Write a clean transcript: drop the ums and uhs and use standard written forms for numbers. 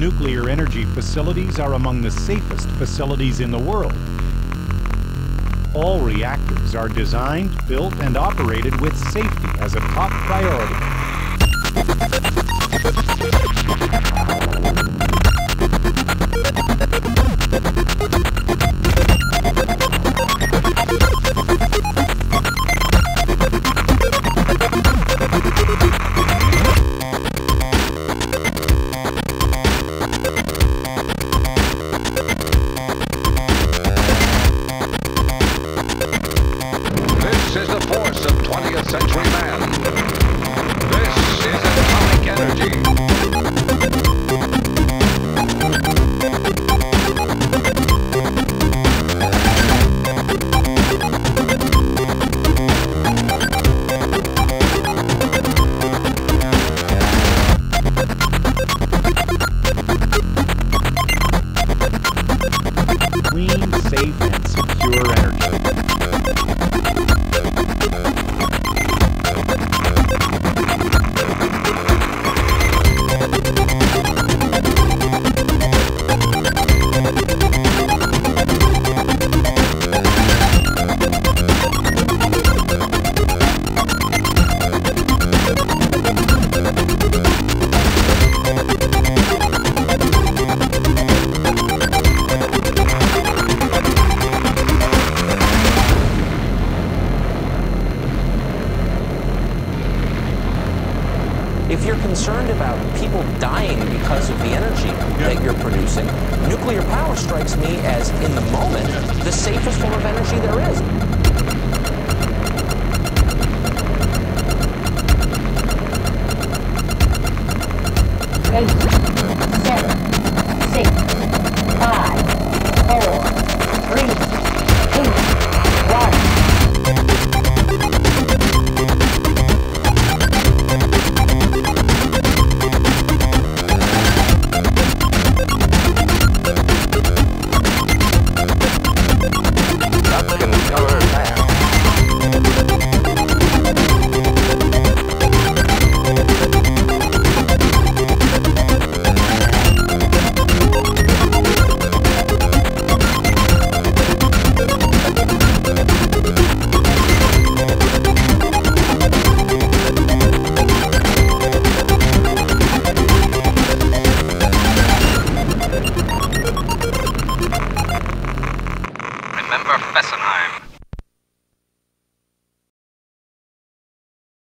nuclear energy facilities are among the safest facilities in the world. All reactors are designed, built, and operated with safety as a top priority. If you're concerned about people dying because of the energy that you're producing, nuclear power strikes me as, in the moment, the safest form of energy there is.